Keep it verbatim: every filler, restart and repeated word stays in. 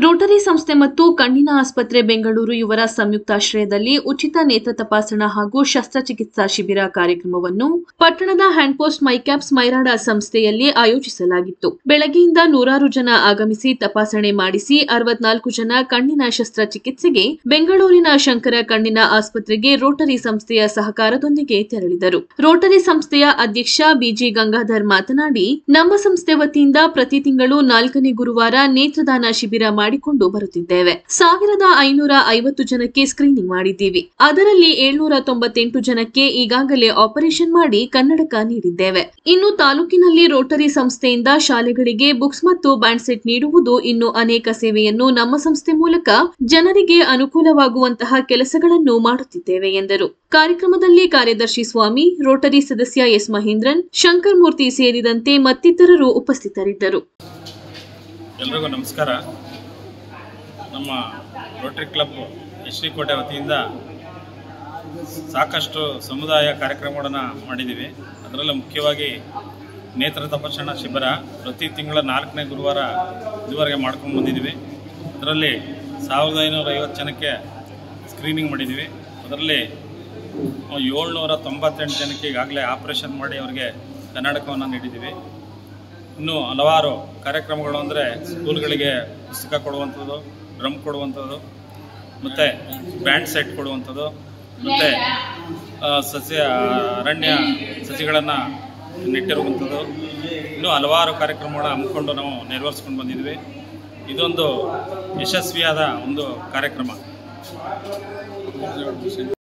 Rotary ಸಂಸ್ಥೆ ಮತ್ತು ಕಣ್ಣಿನ ಆಸ್ಪತ್ರೆ ಬೆಂಗಳೂರು ಇವರ ಸಂಯುಕ್ತಾಶ್ರಯದಲ್ಲಿ ಉಚಿತ ನೇತ್ರ ತಪಾಸಣಾ ಹಾಗೂ ಶಸ್ತ್ರಚಿಕಿತ್ಸಾ ಶಿಬಿರ ಕಾರ್ಯಕ್ರಮವನ್ನು ಪಟ್ಟಣದ ಹ್ಯಾಂಡ್ಪೋಸ್ಟ್ ಮೈಕ್ಯಾಪ್ಸ್ ಮೈರಾಡ ಸಂಸ್ಥೆಯಲ್ಲಿ ಆಯೋಜಿಸಲಾಗಿತ್ತು. ಬೆಳಗ್ಗೆಯಿಂದ ನೂರಾರು ಜನ ಆಗಮಿಸಿ ತಪಾಸಣೆ ಮಾಡಿಸಿ ಅರವತ್ನಾಲ್ಕು ಜನ ಕಣ್ಣಿನ ಶಸ್ತ್ರಚಿಕಿತ್ಸೆಗೆ ಬೆಂಗಳೂರಿನ ಶಂಕರ ಕಣ್ಣಿನ ಆಸ್ಪತ್ರೆಗೆ ರೋಟರಿ ಸಂಸ್ಥೆಯ ಸಹಕಾರದೊಂದಿಗೆ ತೆರಳಿದರು. ರೋಟರಿ ಸಂಸ್ಥೆಯ ಅಧ್ಯಕ್ಷ ಬಿಜಿ ಗಂಗಾಧರ್ ಮಾತನಾಡಿ, ನಮ್ಮ ಸಂಸ್ಥೆ ವತಿಯಿಂದ ಪ್ರತಿ ತಿಂಗಳು ನಾಲ್ಕನೇ ಗುರುವಾರ ನೇತ್ರದಾನ ಶಿಬಿರ ಮಾಡಿಕೊಂಡು ಬರುತ್ತಿದ್ದೇವೆ. ಸಾವಿರದ ಐನೂರ ಐವತ್ತು ಜನಕ್ಕೆ ಸ್ಕ್ರೀನಿಂಗ್ ಮಾಡಿದ್ದೀವಿ. ಅದರಲ್ಲಿ ಏಳ್ನೂರ ತೊಂಬತ್ತೆಂಟು ಜನಕ್ಕೆ ಈಗಾಗಲೇ ಆಪರೇಷನ್ ಮಾಡಿ ಕನ್ನಡಕ ನೀಡಿದ್ದೇವೆ. ಇನ್ನು ತಾಲೂಕಿನಲ್ಲಿ ರೋಟರಿ ಸಂಸ್ಥೆಯಿಂದ ಶಾಲೆಗಳಿಗೆ ಬುಕ್ಸ್ ಮತ್ತು ಬ್ಯಾಂಡ್ ಸೆಟ್ ನೀಡುವುದು ಇನ್ನು ಅನೇಕ ಸೇವೆಯನ್ನು ನಮ್ಮ ಸಂಸ್ಥೆ ಮೂಲಕ ಜನರಿಗೆ ಅನುಕೂಲವಾಗುವಂತಹ ಕೆಲಸಗಳನ್ನು ಮಾಡುತ್ತಿದ್ದೇವೆ ಎಂದರು. ಕಾರ್ಯಕ್ರಮದಲ್ಲಿ ಕಾರ್ಯದರ್ಶಿ ಸ್ವಾಮಿ, ರೋಟರಿ ಸದಸ್ಯ ಎಸ್ ಮಹೇಂದ್ರನ್, ಶಂಕರ್ ಮೂರ್ತಿ ಸೇರಿದಂತೆ ಮತ್ತಿತರರು ಉಪಸ್ಥಿತರಿದ್ದರು. ಎಲ್ಲರಿಗೂ ನಮಸ್ಕಾರ. ನಮ್ಮ ರೋಟರಿ ಕ್ಲಬ್ ಶ್ರೀಕೋಟೆ ವತಿಯಿಂದ ಸಾಕಷ್ಟು ಸಮುದಾಯ ಕಾರ್ಯಕ್ರಮಗಳನ್ನು ಮಾಡಿದ್ದೀವಿ. ಅದರಲ್ಲೂ ಮುಖ್ಯವಾಗಿ ನೇತ್ರ ತಪಾಸಣಾ ಶಿಬಿರ ಪ್ರತಿ ತಿಂಗಳ ನಾಲ್ಕನೇ ಗುರುವಾರ ಇದುವರೆಗೆ ಮಾಡ್ಕೊಂಡು ಬಂದಿದ್ದೀವಿ. ಅದರಲ್ಲಿ ಸಾವಿರದ ಐನೂರ ಐವತ್ತು ಜನಕ್ಕೆ ಸ್ಕ್ರೀನಿಂಗ್ ಮಾಡಿದ್ದೀವಿ. ಅದರಲ್ಲಿ ಏಳ್ನೂರ ತೊಂಬತ್ತೆಂಟು ಜನಕ್ಕೆ ಈಗಾಗಲೇ ಆಪರೇಷನ್ ಮಾಡಿ ಅವರಿಗೆ ಕನ್ನಡಕವನ್ನು ನೀಡಿದ್ದೀವಿ. ಇನ್ನೂ ಹಲವಾರು ಕಾರ್ಯಕ್ರಮಗಳು ಅಂದರೆ ಸ್ಕೂಲ್ಗಳಿಗೆ ಪುಸ್ತಕ ಕೊಡುವಂಥದ್ದು, ಡ್ರಮ್ ಕೊಡುವಂಥದ್ದು, ಮತ್ತು ಬ್ಯಾಂಡ್ ಸೆಟ್ ಕೊಡುವಂಥದ್ದು, ಮತ್ತು ಸಸ್ಯ ಅರಣ್ಯ ಸಸಿಗಳನ್ನು ನೆಟ್ಟಿರುವಂಥದ್ದು, ಇನ್ನೂ ಹಲವಾರು ಕಾರ್ಯಕ್ರಮಗಳನ್ನ ಹಮ್ಮಿಕೊಂಡು ನಾವು ನೆರವೇರಿಸ್ಕೊಂಡು ಬಂದಿದ್ವಿ. ಇದೊಂದು ಯಶಸ್ವಿಯಾದ ಒಂದು ಕಾರ್ಯಕ್ರಮ.